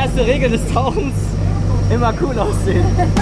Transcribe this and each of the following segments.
erste Regel des Tauchens: immer cool aussehen.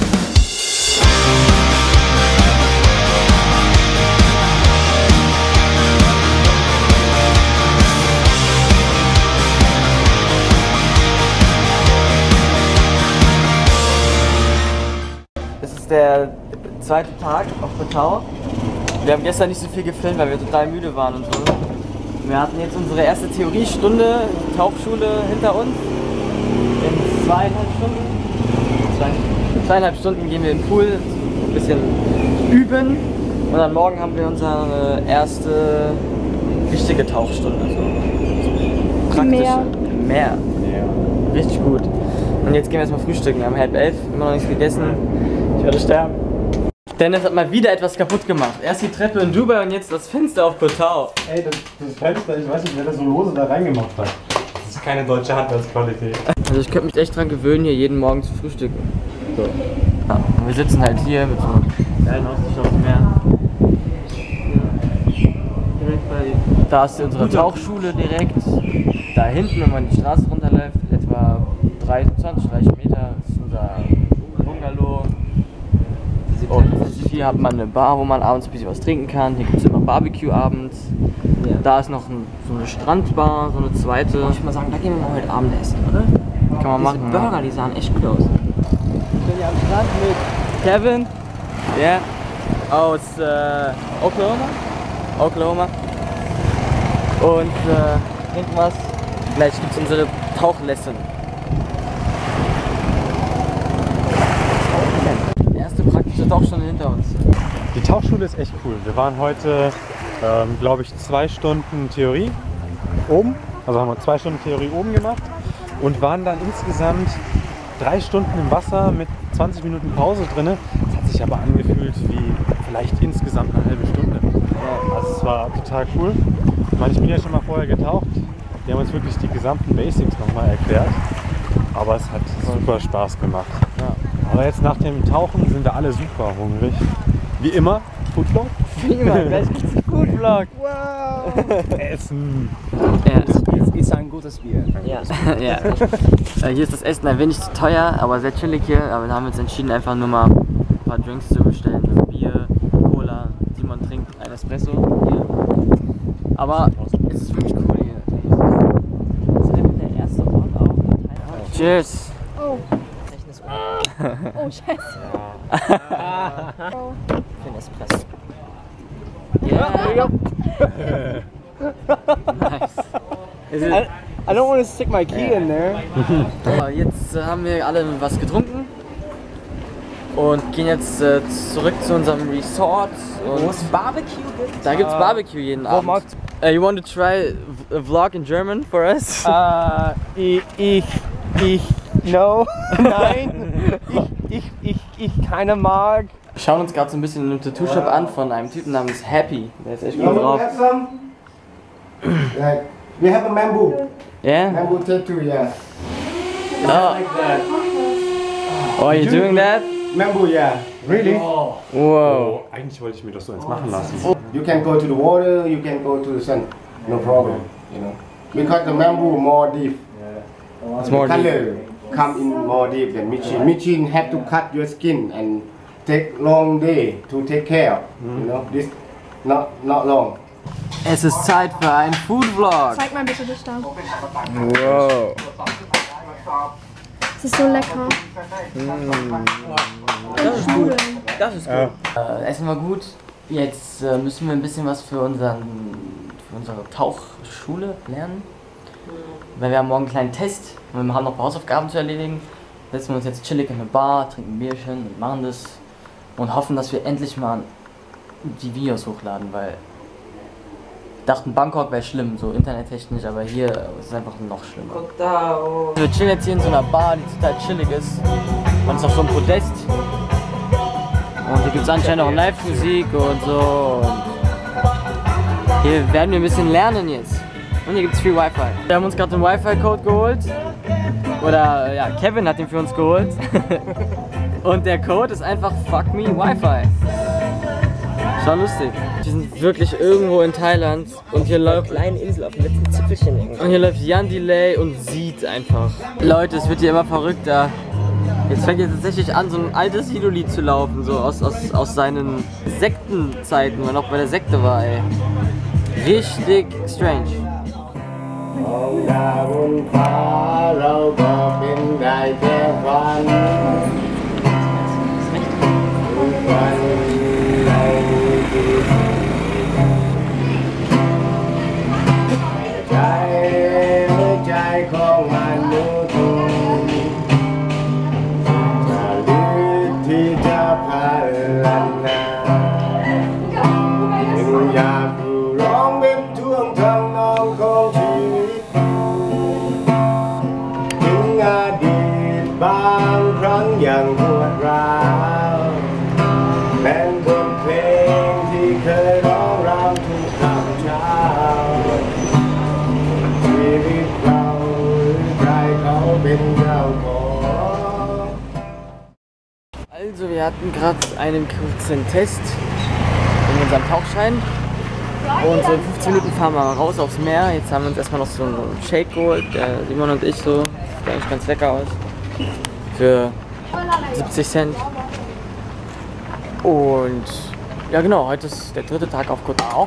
Es ist der zweite Tag auf Koh Tao. Wir haben gestern nicht so viel gefilmt, weil wir total müde waren und so. Wir hatten jetzt unsere erste Theoriestunde, Tauchschule hinter uns. In 2,5 Stunden. 2,5 Stunden gehen wir in den Pool, ein bisschen üben. Und dann morgen haben wir unsere erste richtige Tauchstunde. So praktische. Mehr. Richtig gut. Und jetzt gehen wir erstmal frühstücken. Wir haben 10:30, immer noch nichts gegessen. Ich werde sterben. Dennis hat mal wieder etwas kaputt gemacht. Erst die Treppe in Dubai und jetzt das Fenster auf Koh Tao. Ey, das Fenster, ich weiß nicht, wer das so lose da reingemacht hat. Das ist keine deutsche Handwerksqualität. Also ich könnte mich echt dran gewöhnen, hier jeden Morgen zu frühstücken. So. Ja, und wir sitzen halt hier mit so einem geilen Aussicht aufs Meer. Da ist unsere Tauchschule direkt. Da hinten, wenn man die Straße runterläuft, etwa 20, 30 Meter ist unser Bungalow. Und hier hat man eine Bar, wo man abends ein bisschen was trinken kann. Hier gibt es immer Barbecue abends. Ja. Da ist noch so eine Strandbar, so eine zweite. Ich würde mal sagen, da gehen wir mal heute Abend essen, oder? Kann man machen. Die Burger, die sahen echt gut aus. Ich bin hier am Strand mit Kevin, der aus Oklahoma. Und trinken was. Gleich gibt es unsere Tauchlesson. Tauchstunde hinter uns. Die Tauchschule ist echt cool. Wir waren heute, glaube ich, 2 Stunden Theorie oben. Also haben wir 2 Stunden Theorie oben gemacht und waren dann insgesamt 3 Stunden im Wasser mit 20 Minuten Pause drin. Es hat sich aber angefühlt wie vielleicht insgesamt eine halbe Stunde. Also es war total cool. Ich meine, ich bin ja schon mal vorher getaucht. Die haben uns wirklich die gesamten Basics nochmal erklärt. Aber es hat super Spaß gemacht. Ja. Aber jetzt nach dem Tauchen sind wir alle super hungrig. Wie immer, Foodvlog. Wie immer, gleich gibt's einen Foodvlog. Wow! Essen! Ja. Es ist ein gutes Bier. Ja. Ja. Hier ist das Essen ein wenig zu teuer, aber sehr chillig hier. Aber wir haben uns entschieden, einfach nur mal ein paar Drinks zu bestellen. Bier, Cola, Simon trinkt ein Espresso hier. Aber es ist wirklich cool hier. Das ist einfach der erste Ort auch in Thailand. Cheers! Oh. Oh, scheiße. Oh. Für den Espresso. Yeah. Nice. I don't want to stick my key in there. Jetzt haben wir alle was getrunken und gehen jetzt zurück zu unserem Resort. Wo es Barbecue gibt? Da gibt's Barbecue jeden Abend. You want to try a vlog in German for us? No, nein, ich keiner mag. Wir schauen uns gerade so ein bisschen einen Tattoo-Shop an von einem Typen namens Happy. Der ist echt gut drauf. We have a bamboo. Yeah? Bamboo tattoo, yeah. Oh. Like that. Oh, are you doing that? Bamboo, yeah. Really? Wow. Oh, eigentlich wollte ich mir das so eins machen lassen. You can go to the water, you can go to the sun. No problem, you know. Because the bamboo more deep. It's more color deep. come in more deep than machine. Machine have to cut your skin and take long day to take care. You know, this not long. Es ist Zeit für einen Food-Vlog. Zeig mal bitte das da. Wow. Es ist so lecker. Das ist gut. Das ist gut. Essen wir gut. Jetzt müssen wir ein bisschen was für unsere Tauchschule lernen. Weil wir haben morgen einen kleinen Test und wir haben noch Hausaufgaben zu erledigen. Setzen wir uns jetzt chillig in eine Bar, trinken ein Bierchen und machen das. Und hoffen, dass wir endlich mal die Videos hochladen, weil wir dachten, Bangkok wäre schlimm, so internettechnisch, aber hier ist es einfach noch schlimmer. Wir chillen jetzt hier in so einer Bar, die total chillig ist. Man ist auf so einem Podest. Und hier gibt es anscheinend auch Live-Musik und so. Und hier werden wir ein bisschen lernen jetzt. Und hier gibt es viel Wi-Fi. Wir haben uns gerade den Wi-Fi-Code geholt. Oder ja, Kevin hat den für uns geholt. Und der Code ist einfach Fuck Me Wi-Fi. war lustig. Wir sind wirklich irgendwo in Thailand und hier läuft Kleine Insel auf dem letzten Zipfelchen irgendwie. und hier läuft Jan Delay und sieht einfach. Leute, es wird hier immer verrückter. Jetzt fängt jetzt tatsächlich an, so ein altes Sido-Lied zu laufen, so aus seinen Sektenzeiten, wenn er noch bei der Sekte war, ey. Richtig strange. ของดาวบนฟ้าเราก็เป็นได้แค่ฝันทุกวันเราคือใจหัวใจของมนุษย์จะลืมที่จะพัฒนายังอยากอยู่ร้องเป็นท่วงทำนองของชีวิตถึงอดีตบางครั้งยังปวดร้าวเป็นบทเพลงที่เคยร้องรำทุกค่ำเช้าชีวิตเราใจเขาเป็นเจ้าของ Also wir hatten gerade einen kurzen Test in unserem Tauchschein und so in 15 Minuten fahren wir raus aufs Meer. Jetzt haben wir uns erstmal noch so einen Shake geholt, der Simon und ich so, sieht eigentlich ganz lecker aus, für 70 Cent. Und ja genau, heute ist der dritte Tag auf Koh Tao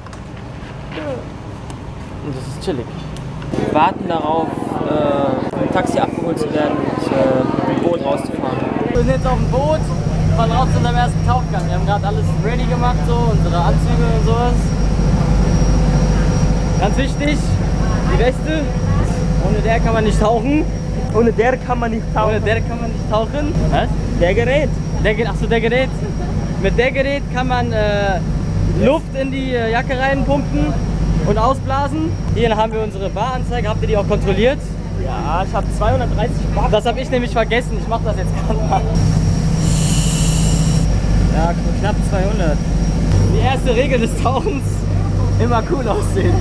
und das ist chillig. Wir warten darauf, vom Taxi abgeholt zu werden und mit dem Boot rauszufahren. Wir sind jetzt auf dem Boot, fahren raus zu unserem ersten Tauchgang. Wir haben gerade alles ready gemacht, so unsere Anzüge und sowas. Ganz wichtig, die Weste. Ohne der kann man nicht tauchen. Ohne der kann man nicht tauchen. Ohne der kann man nicht tauchen. Was? Der Gerät. Achso, der Gerät. Mit der Gerät kann man Luft in die Jacke reinpumpen und ausblasen. Hier haben wir unsere Baranzeige. Habt ihr die auch kontrolliert? Ja, ich habe 230 Bar. Das habe ich nämlich vergessen. Ich mache das jetzt gerade mal. Ja, knapp 200. Die erste Regel des Tauchens: immer cool aussehen.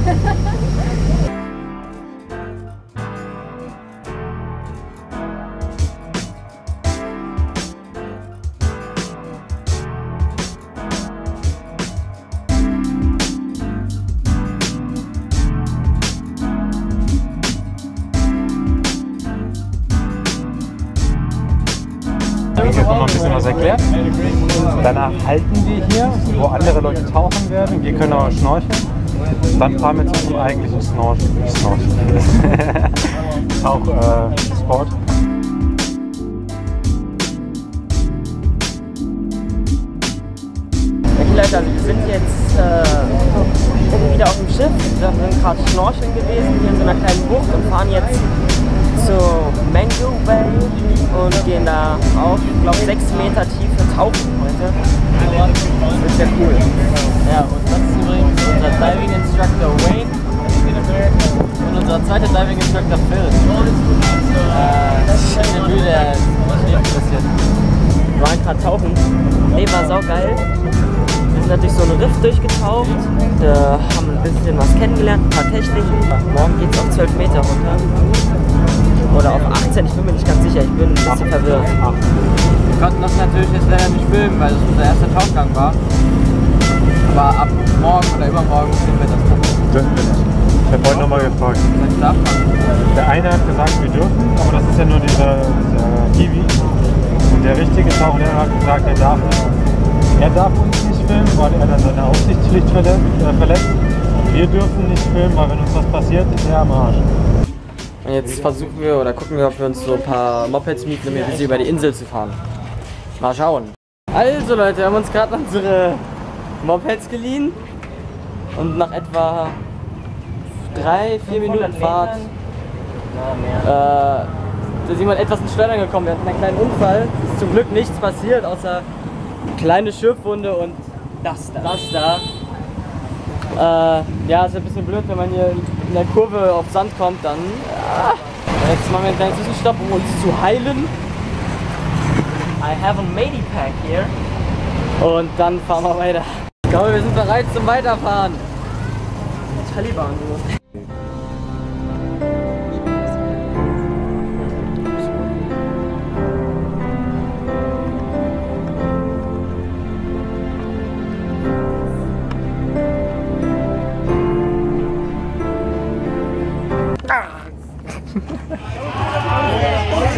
Jetzt noch mal ein bisschen was erklärt. Danach halten wir hier, wo andere Leute tauchen werden. Wir können aber schnorcheln. Dann fahren wir zu unserem eigentlichen Tauchsport. Okay Leute, also wir sind jetzt wieder auf dem Schiff. Wir sind gerade schnorcheln gewesen hier in so einer kleinen Bucht und fahren jetzt zur Mango Bay und gehen da auf, ich glaube 6 Meter Tiefe tauchen heute. Das wird sehr cool. Ja, und das ist übrigens unser Diving Instructor Wayne und unser zweiter Diving Instructor Phil. Das ist eine Mühe, der mich interessiert. Wir waren gerade tauchen. Nee, war saugeil. Wir sind natürlich so einen Riff durchgetaucht, haben ein bisschen was kennengelernt, ein paar Techniken. Morgen geht es auf 12 Meter runter. Oder auf 18, ich bin mir nicht ganz sicher, ich bin ein bisschen verwirrt. Wir konnten das natürlich jetzt leider nicht filmen, weil das unser erster Tauchgang war. Aber ab morgen oder übermorgen filmen wir das dann. Dürfen wir nicht. Ich habe heute nochmal gefragt. Darf man? Der eine hat gesagt, wir dürfen, aber das ist ja nur dieser Kiwi. Und der richtige Tauchlehrer hat gesagt, er darf nicht. Er darf uns nicht filmen, weil er dann seine Aufsichtspflicht verletzt. Wir dürfen nicht filmen, weil wenn uns was passiert, ist er am Arsch. Und jetzt versuchen wir oder gucken wir, ob wir uns so ein paar Mopeds mieten, um hier über die Insel zu fahren. Mal schauen. Also Leute, wir haben uns gerade unsere Mopeds geliehen und nach etwa 3-4 Minuten Fahrt da sind wir etwas ins Schleudern gekommen. Wir hatten einen kleinen Unfall. Es ist zum Glück nichts passiert, außer kleine Schürfwunde und das da. Ja, ist ein bisschen blöd, wenn man hier in der Kurve auf Sand kommt, dann jetzt machen wir einen kleinen Zwischenstopp, um uns zu heilen. I have a Medipack here. Und dann fahren wir weiter. Ich glaube, wir sind bereit zum Weiterfahren. Taliban.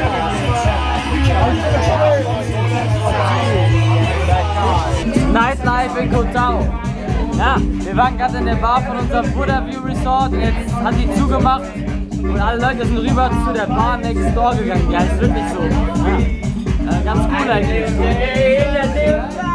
Nightlife in Koh Tao. Ja, wir waren gerade in der Bar von unserem Buddha View Resort und jetzt hat die zugemacht und alle Leute sind rüber zu der Bar next door gegangen. Ja, ist wirklich so. Ja. Ganz cool eigentlich.